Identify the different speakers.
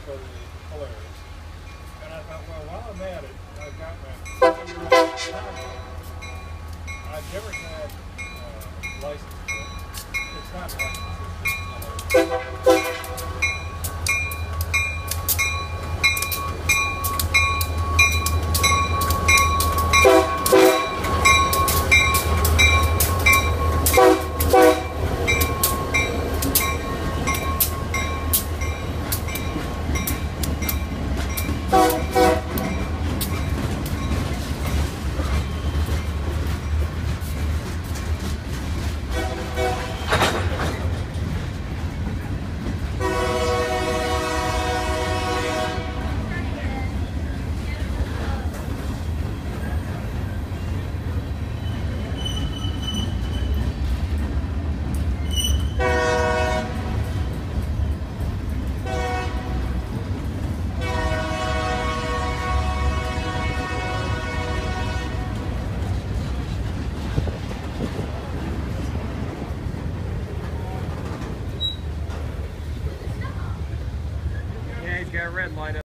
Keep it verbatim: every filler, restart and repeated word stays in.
Speaker 1: totally hilarious. And I thought, well, while I'm at it, I've got my I've never had uh, license plate. It's not licensed, it's just got a red light up.